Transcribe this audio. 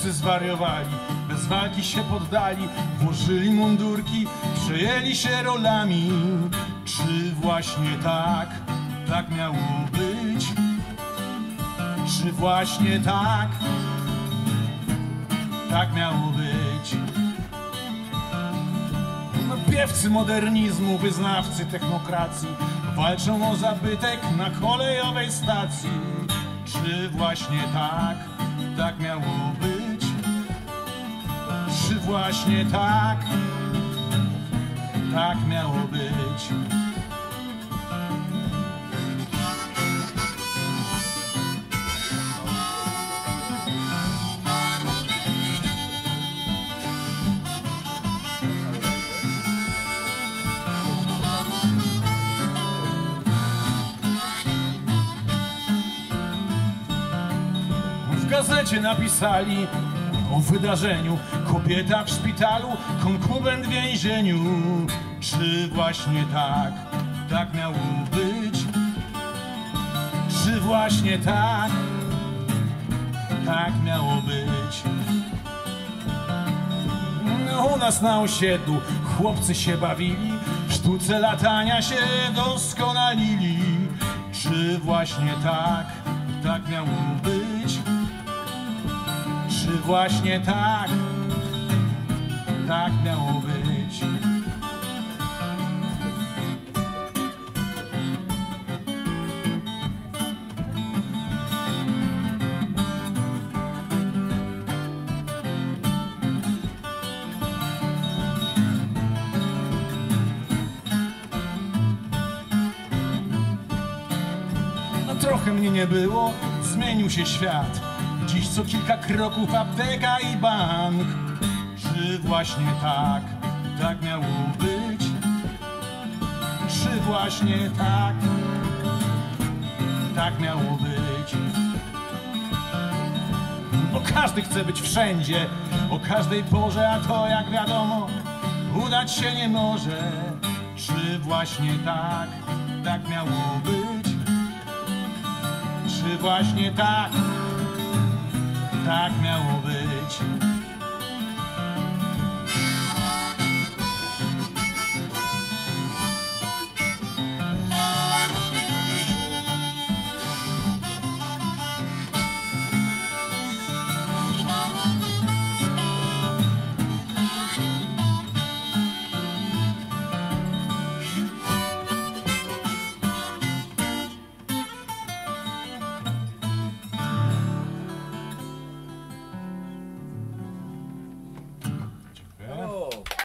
wszyscy zwariowali, bez walki się poddali, włożyli mundurki, przejęli się rolami. Czy właśnie tak miało być? Czy właśnie tak miało być? No, piewcy modernizmu, wyznawcy technokracji walczą o zabytek na kolejowej stacji. Czy właśnie tak miało być? Czy właśnie tak miało być? W gazecie napisali o wydarzeniu: kobieta w szpitalu, konkubent w więzieniu. Czy właśnie tak miało być? Czy właśnie tak miało być? U nas na osiedlu chłopcy się bawili, w sztuce latania się doskonalili. Czy właśnie tak miało być? Czy właśnie tak miało być? No trochę mnie nie było, zmienił się świat. Dziś co kilka kroków apteka i bank. Czy właśnie tak miało być? Czy właśnie tak miało być? Bo każdy chce być wszędzie, o każdej porze, a to jak wiadomo udać się nie może. Czy właśnie tak miało być? Czy właśnie tak miało być?